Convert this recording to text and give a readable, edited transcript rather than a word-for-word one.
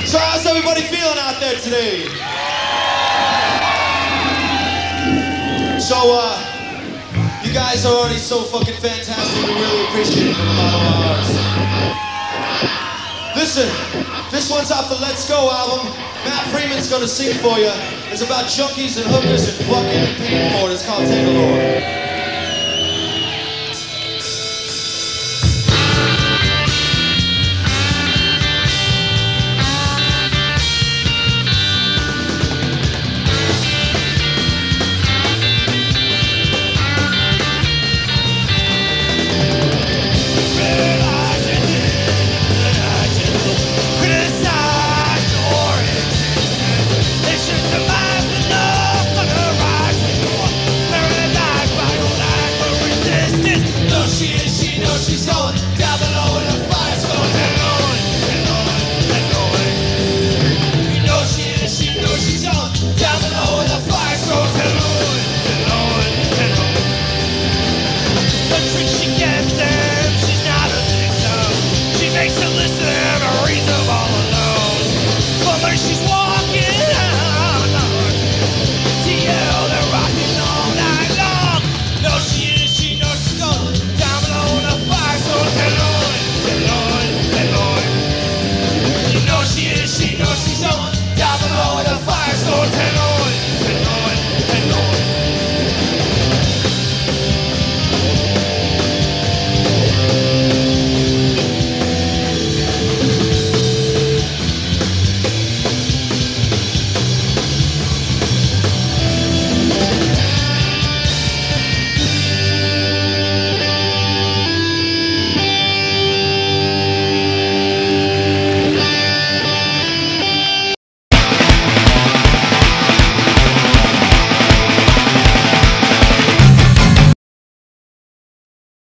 So how's everybody feeling out there today? So, you guys are already so fucking fantastic. We really appreciate it from the bottom of our hearts. Listen, this one's off the Let's Go album. Matt Freeman's gonna sing for you. It's about junkies and hookers and fucking and paying for it. It's called Take a Lord.